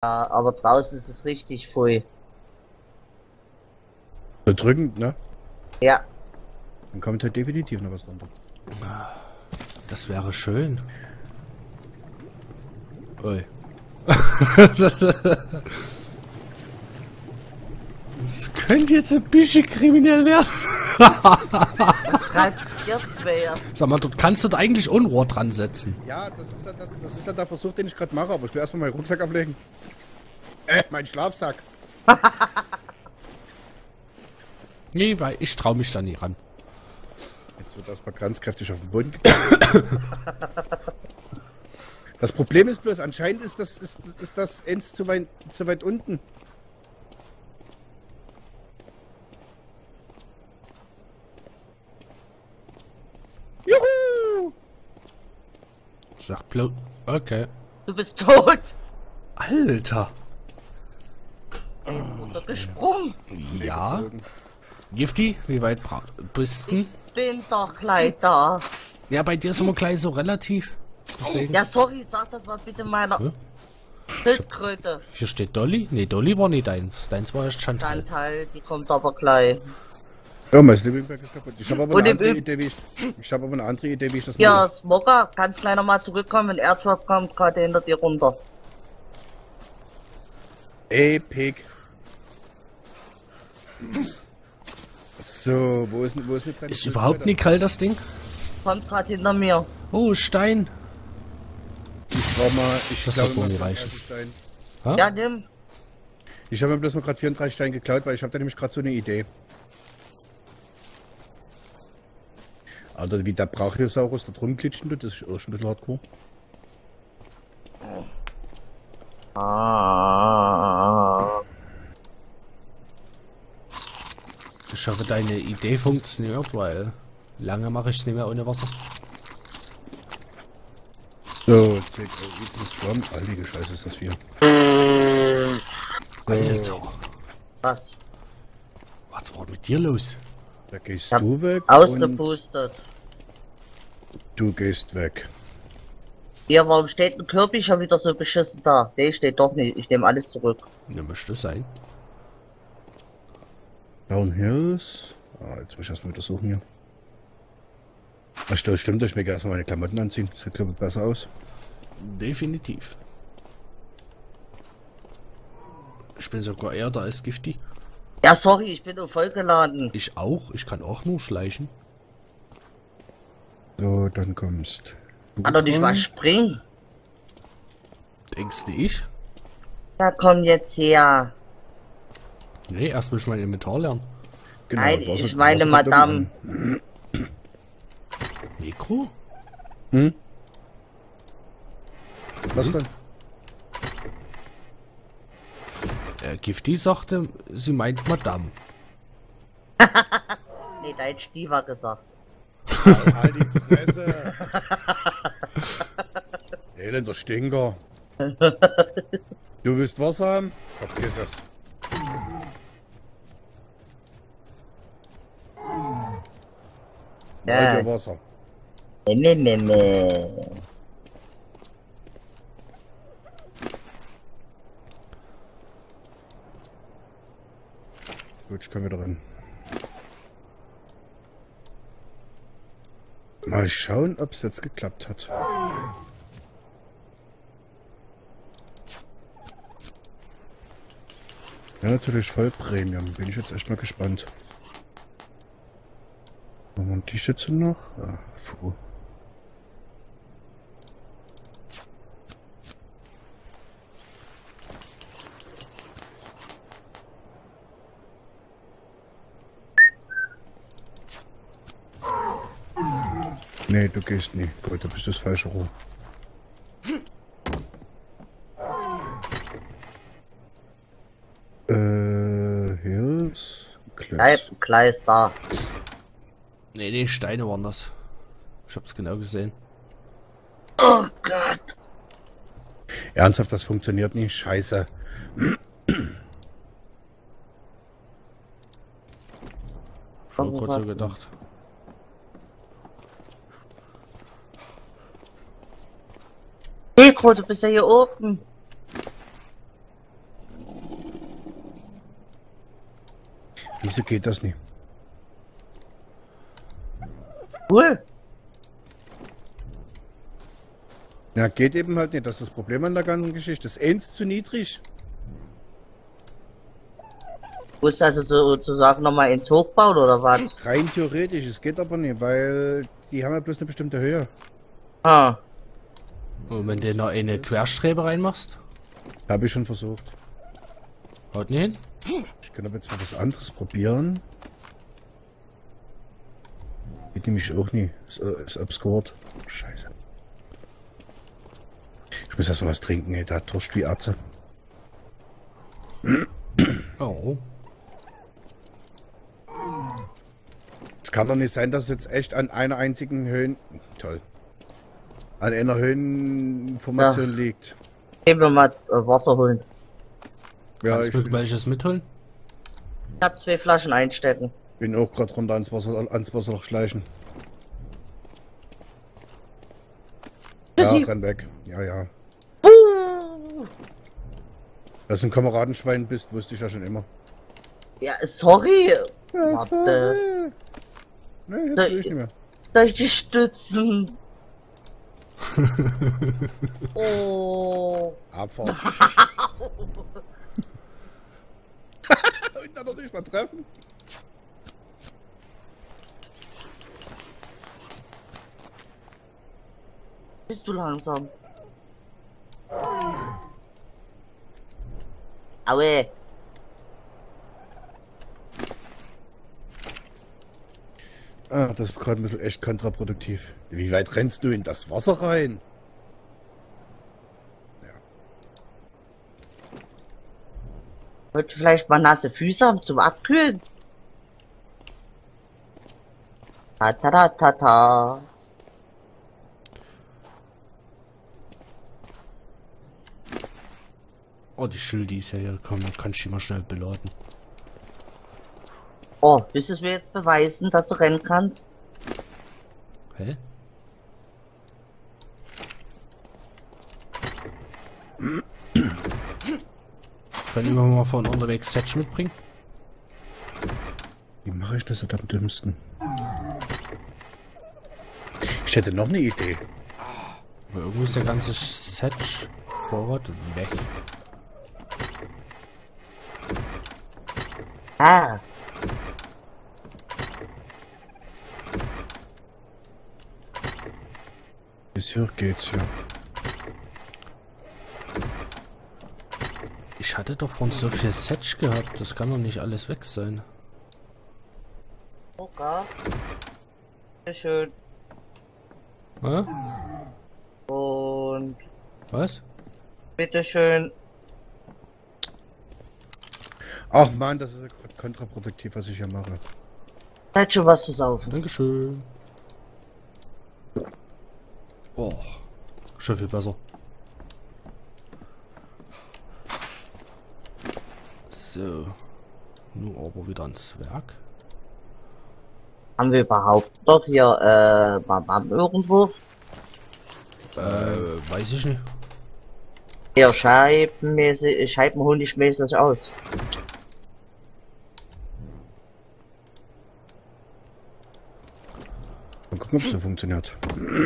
Ja, aber draußen ist es richtig voll. Bedrückend, ne? Ja. Dann kommt halt definitiv noch was runter. Das wäre schön. Ui. Das könnte jetzt ein bisschen kriminell werden. Was schreibt ihr zwei? Sag mal, dort kannst du da eigentlich Unrohr dran setzen. Ja, das ist ja der Versuch, den ich gerade mache, aber ich will erstmal meinen Rucksack ablegen. Mein Schlafsack. Nee, weil ich traue mich da nie ran. Jetzt wird erstmal ganz kräftig auf den Boden gegangen. Das Problem ist bloß, anscheinend ist das Ends zu weit unten. Juhu! Sag bloß. Okay. Du bist tot. Alter. Er ist runtergesprungen. Ja. Gifty, wie weit bist du? Ich bin doch gleich da. Ja, bei dir sind wir gleich so relativ. Deswegen. Ja, sorry, sag das mal bitte meiner Hm? Schildkröte. Hier steht Dolly. Nee, Dolly war nicht deins. Deins war erst Chantal. Chantal, die kommt aber gleich. Ja, mein Sleepingberg ist kaputt. Ich habe aber Und eine im andere Üb- Idee, wie ich das Ja, mache. Smogger, ganz kleiner mal zurückkommen, wenn Airdrop kommt, gerade hinter dir runter. Epic. So, wo ist mit seinem Ist überhaupt nicht kalt, das Ding? Kommt gerade hinter mir. Oh, Stein. Ich glaube mal, Das wird wohl nicht reichen. Stein. Ha? Ja, nimm. Ich habe mir bloß mal gerade 34 Steine geklaut, weil ich habe da nämlich gerade so eine Idee. Alter, wie der Brachiosaurus da drum glitschen tut, das ist auch schon ein bisschen hardcore. Ich hoffe, deine Idee funktioniert, weil lange mache ich es nicht mehr ohne Wasser. So, check, Flammen. Heilige Scheiße, ist das viel. Alter, Was? was war mit dir los? Da gehst hab du weg und Ausgepustet. du gehst weg. Hier, warum steht ein Kirby schon wieder so beschissen da? Der steht doch nicht. Ich nehme alles zurück. Ja, möchte sein. Downhills. Ah, jetzt muss ich erstmal wieder suchen hier. Ach, das stimmt, ich mir erstmal meine Klamotten anziehen. Sieht, glaube ich, besser aus. Definitiv. Ich bin sogar eher da als Gifty. Ja, sorry, ich bin nur vollgeladen. Ich auch. Ich kann auch nur schleichen. So, dann kommst du. Kann doch nicht mal springen. Denkst du ich? Ja, komm jetzt her. Nee, erst muss ich mein Inventar lernen. Genau, Nein, Wasser- ich meine Wasser kommt Madame. oben Mikro? an. Hm? Was denn? Gifty sagte, sie meint Madame. Nee, dein Stiefer gesagt. Halt die Fresse! Elender Stinker! Du willst Wasser haben? Vergiss es! Leute, Wasser. Meh. Gut, ich kann wieder rein. Mal schauen, ob es jetzt geklappt hat. Ja, natürlich voll Premium. Bin ich jetzt echt mal gespannt. Haben wir die Stütze noch? Ah, puh. Nee, du gehst nie. Gut, da bist du das falsche Rohr. Hills. Kleist da. Nee, Steine waren das. Ich hab's genau gesehen. Oh Gott. Ernsthaft, das funktioniert nicht. Scheiße. Schon kurz so gedacht. Mikro, du bist ja hier oben. Wieso geht das nicht? Cool. Ja, geht eben halt nicht. Das ist das Problem an der ganzen Geschichte. Das ist eins zu niedrig. Muss also sozusagen nochmal ins Hochbauen oder was? Rein theoretisch, es geht aber nicht, weil die haben ja bloß eine bestimmte Höhe. Ah. Und wenn du noch eine Querstrebe reinmachst? Habe ich schon versucht. Haut nicht hin? Ich kann aber jetzt mal was anderes probieren. Geht nämlich auch nie. Ist obscured. Scheiße. Ich muss erstmal was trinken, ey. Da Durst wie Atze. Oh. Es kann doch nicht sein, dass es jetzt echt an einer einzigen Höhen... Toll. An einer Höhenformation liegt. Gehen wir mal Wasser holen. Ja, Kannst ich du welches mitholen? Ich hab 2 Flaschen einstecken. bin auch gerade runter ans Wasserloch schleichen. Ja, Tschüssi. renn weg. Ja, ja. Dass du ein Kameradenschwein bist, wusste ich ja schon immer. Ja, sorry. Ja, Warte. Nee, jetzt Da- will ich nicht mehr. Soll ich dich stützen? Oh. Abfahrt. Und dann noch nicht mal treffen. Bist du langsam? Aue. Ah, das ist gerade ein bisschen echt kontraproduktiv. Wie weit rennst du in das Wasser rein? Wollte vielleicht mal nasse Füße haben zum Abkühlen. Ta ta ta ta ta. Oh, die Schildi ist ja hier. Komm, dann kannst du die mal schnell beladen. Oh, willst du es mir jetzt beweisen, dass du rennen kannst? Hä? Können wir mal von unterwegs Setch mitbringen? Wie mache ich das jetzt am dümmsten? Ich hätte noch eine Idee. Aber irgendwo ist der ganze Setch Vorrat weg. Ah. Bis hier geht's ja. Ich hatte doch von so viel Setch gehabt. Das kann doch nicht alles weg sein. Okay. Sehr schön. Hä? Und Was? bitteschön. Ach man, das ist ja kontraproduktiv, was ich hier mache. Seid schon was zu saufen. Dankeschön. Oh, schon viel besser. So. Nun aber wieder ans Werk. Haben wir überhaupt doch hier Bam irgendwo? Weiß ich nicht. Ja, scheibenhonigmäßig aus. Mal gucken, ob es so funktioniert.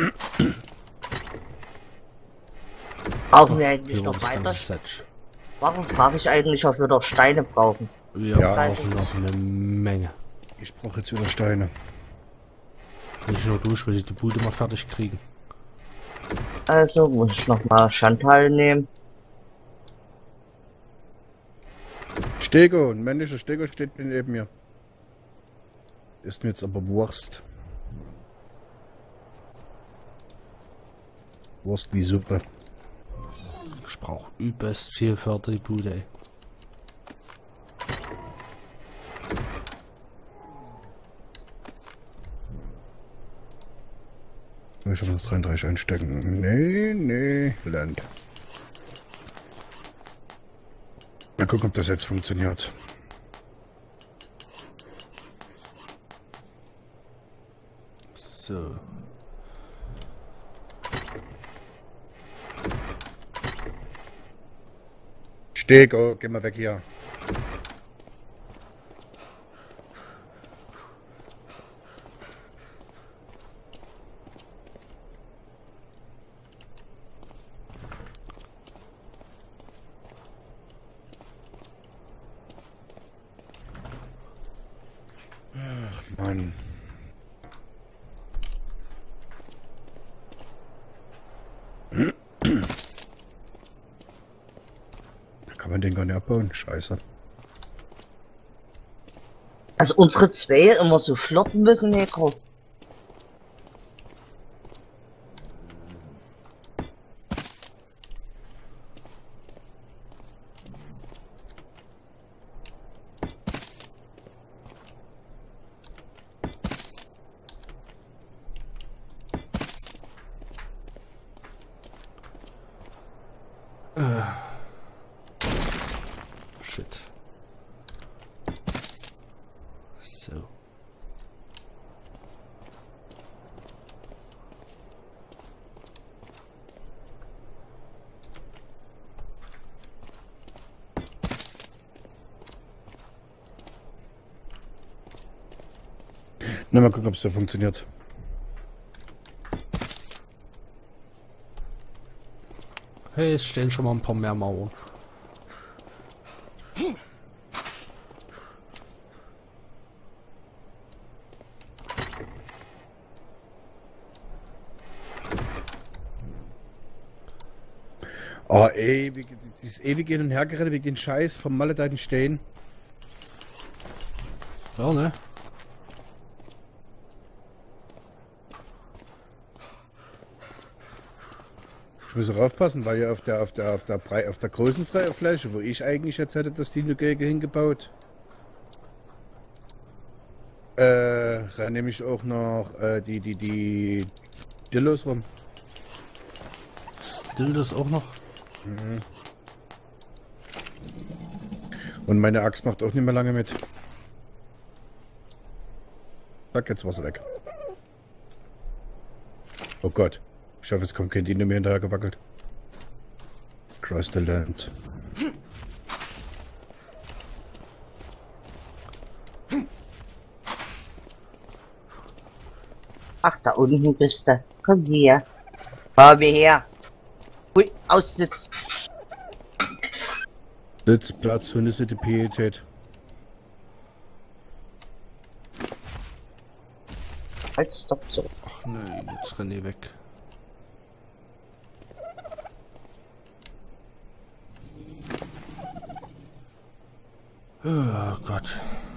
Brauchen wir eigentlich Hier war noch das weiter? ganze Setch. Warum frage ich eigentlich, ob wir noch Steine brauchen? Wir Ja. brauchen noch eine Menge. Ich brauche jetzt wieder Steine. Nicht nur du, ich will die Bude mal fertig kriegen. Also muss ich noch mal Chantal nehmen. Stego, ein männlicher Stego steht neben mir. Ist mir jetzt aber Wurst. Wurst wie Suppe. Ich brauche übelst viel für die Bude, ey. Ich habe noch 33 einstecken. Nee, Land. Mal gucken, ob das jetzt funktioniert. So. Stego, geh mal weg hier. Mann. Da kann man den gar nicht abbauen. Scheiße. Also unsere zwei immer so flotten müssen, Neko. Shit. So. Na, mal gucken, ob es so funktioniert. Hey, es stehen schon mal ein paar mehr Mauern. Oh, ey, dieses ewige Hin- und Hergerenne wegen Scheiß vom maledeiten Stehen. Ja, ne? Ich muss auch aufpassen, weil ja auf der großen Fläche, wo ich eigentlich jetzt hätte das Dino-Gege hingebaut, nehme ich auch noch die Dillos rum. Dildos auch noch? Und meine Axt macht auch nicht mehr lange mit. Zack, jetzt war sie weg. Oh Gott. Ich hoffe, es kommt kein Dino mehr hinterher gewackelt. Cross the land. Ach, da unten bist du. Komm her. Komm her. Ui, aussitz. Sitzplatz, Hundesitte, Pietät. Halt, stopp, so. Ach nö, jetzt René weg. Oh Gott.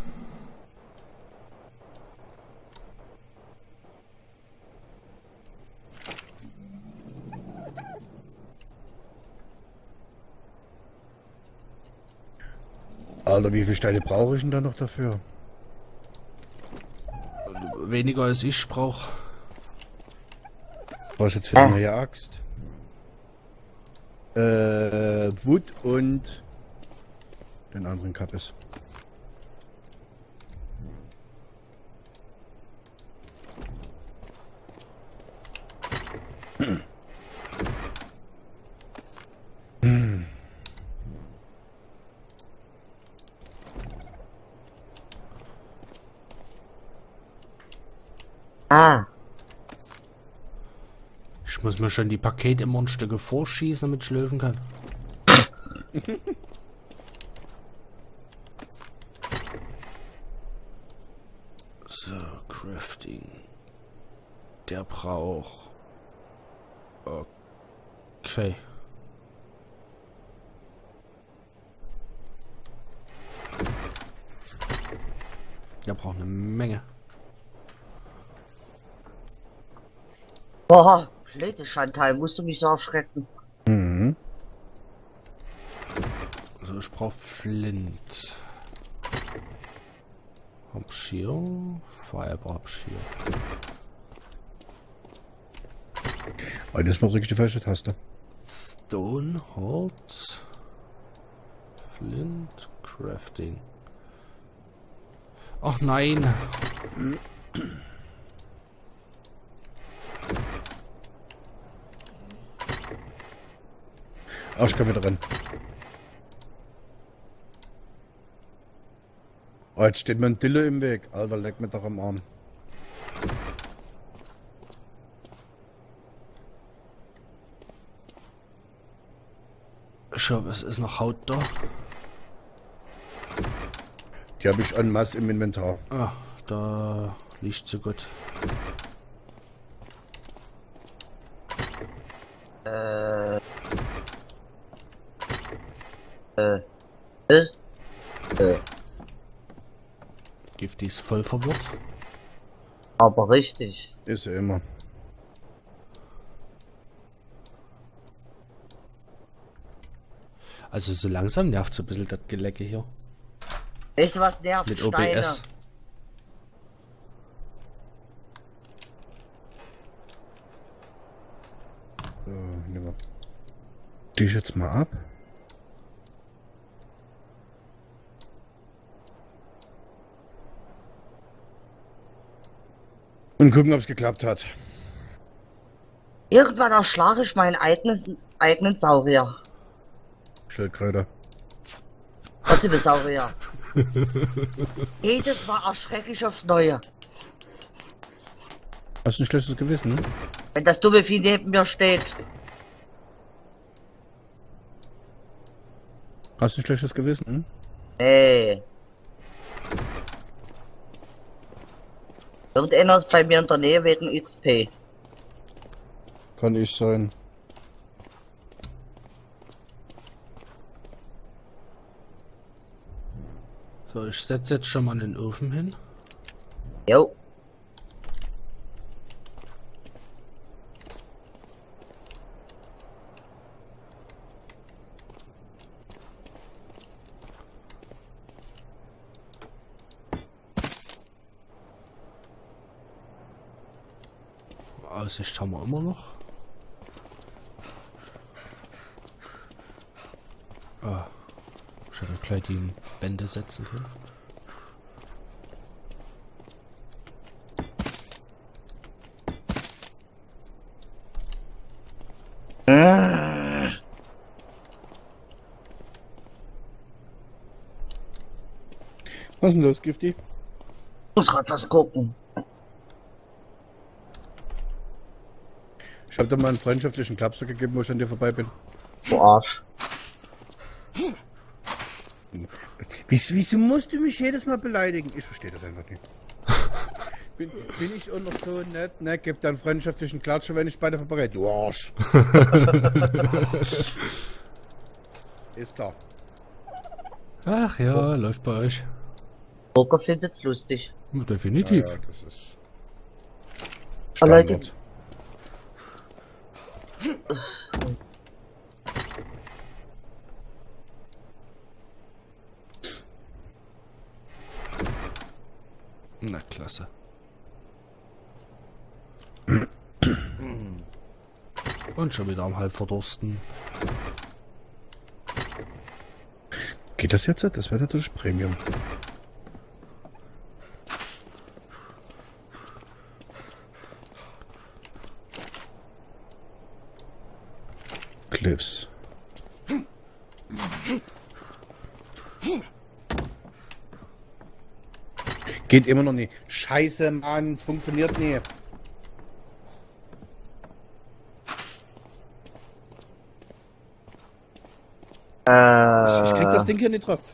Alter, wie viele Steine brauche ich denn da noch dafür? Weniger als ich brauche. Brauche ich jetzt für eine neue Axt? Wood und den anderen Kappes. Ah, Ich muss mir schon die Pakete immer ein Stücke vorschießen, damit ich schlürfen kann. So, Crafting. Der braucht... Okay. Der braucht eine Menge. boah, blöde Chantal, musst du mich so erschrecken. Mhm. Also ich brauche Flint. Abschier. Fiber-Abschier. Aber das mal drücke ich die falsche Taste. Stone, Holz. Flint, Crafting. Ach nein. Oh, ich kann wieder rennen. Oh, jetzt steht mir ein Dillo im Weg. Alter, leck mir doch am Arm. Ich hoffe, es ist noch Haut da. Die habe ich en masse im Inventar. Ah, da liegt so gut. Äh. Äh. Äh. Äh. Gifty ist voll verwirrt. Aber richtig. Ist ja immer. Also so langsam nervt so ein bisschen das Gelecke hier. Weißt du, was nervt? Mit Steine. OBS. So, nehmen wir die jetzt mal ab. Und gucken, ob es geklappt hat. Irgendwann erschlage ich meinen eigenen Saurier. Schildkröte. Trotzdem ist Saurier. Jedes Mal erschrecke ich aufs Neue. Hast du ein schlechtes Gewissen? Wenn das dumme Vieh neben mir steht. Hast du ein schlechtes Gewissen? Nee. Irgendeiner ist bei mir in der Nähe wegen XP. Kann ich sein. So, ich setze jetzt schon mal den Ofen hin. Jo. Aussicht haben wir immer noch. Ah, ich hätte gleich die Wände setzen können. Was ist denn los, Gifty? Ich muss grad was gucken. Ich hab dir mal einen freundschaftlichen Klapser gegeben, wo ich an dir vorbei bin. Du Arsch. Wieso musst du mich jedes Mal beleidigen? Ich verstehe das einfach nicht. Bin ich auch noch so nett, ne? Gib dir einen freundschaftlichen Klatscher, wenn ich bei dir vorbei. Du Arsch! Ist klar. Ach ja, läuft bei euch. Burger findet's lustig. Definitiv. Ja, das ist Oh, Leute. Standard. Na klasse. Und schon wieder am halb verdursten. Geht das jetzt? Das wäre natürlich Premium. Cliffs. Geht immer noch nicht. Scheiße, Mann, es funktioniert nie. Ich krieg das Ding hier nicht drauf.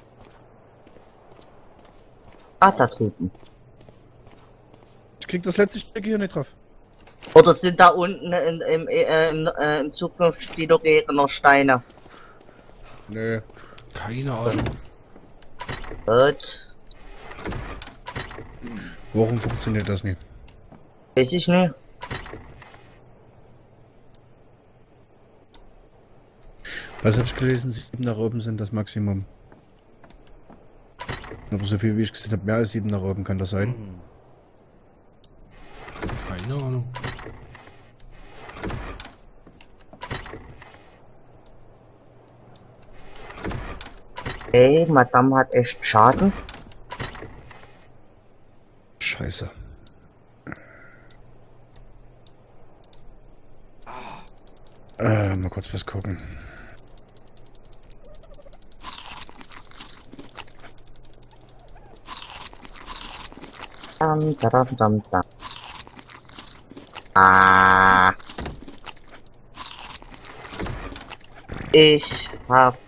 Ah, da drüben. Ich krieg das letzte Stück hier nicht drauf. Oder sind da unten im Zukunft wieder Gegner Steine? Nö. Keine Ahnung. Gut. Warum funktioniert das nicht? Weiß ich nicht. Was habe ich gelesen? 7 nach oben sind das Maximum. Aber so viel wie ich gesehen habe, mehr als 7 nach oben kann das sein. Keine Ahnung. Ey, Madame hat echt Schaden. Scheiße. Mal kurz was gucken. Dam, dam, dam, dam. Ah. Ich hab